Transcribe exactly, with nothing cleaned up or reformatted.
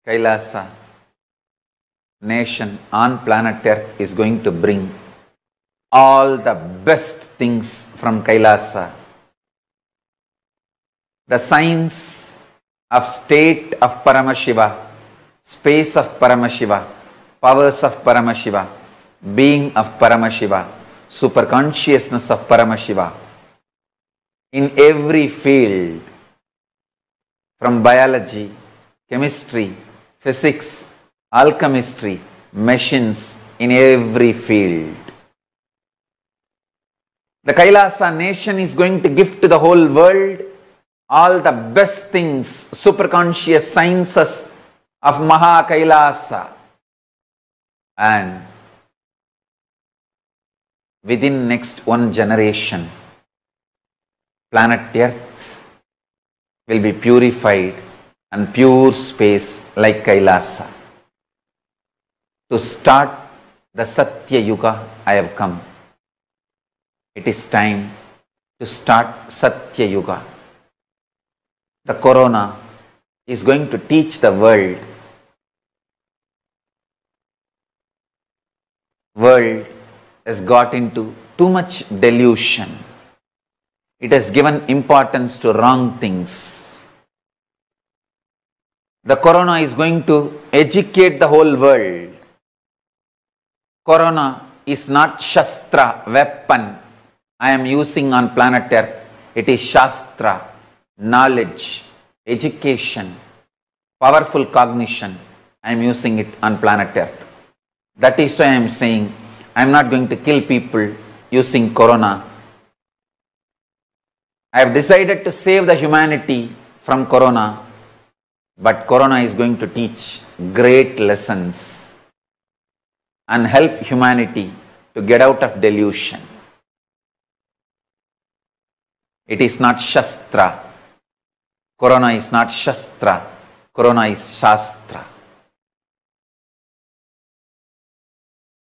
Kailasa nation on planet Earth is going to bring all the best things from Kailasa. The science of state of Paramashiva, space of Paramashiva, powers of Paramashiva, being of Paramashiva, superconsciousness of Paramashiva. In every field, from biology, chemistry, physics, alchemistry, machines, in every field. The Kailasa nation is going to give to the whole world all the best things, superconscious sciences of Maha Kailasa. And within next one generation, planet Earth will be purified and pure space like Kailasa. To start the Satya Yuga, I have come. It is time to start Satya Yuga. The corona is going to teach the world. World has got into too much delusion. It has given importance to wrong things. The corona is going to educate the whole world. Corona is not Shastra, weapon I am using on planet Earth. It is Shastra, knowledge, education, powerful cognition. I am using it on planet Earth. That is why I am saying I am not going to kill people using corona. I have decided to save the humanity from corona, but corona is going to teach great lessons and help humanity to get out of delusion. It is not Shastra. Corona is not Shastra. Corona is Shastra.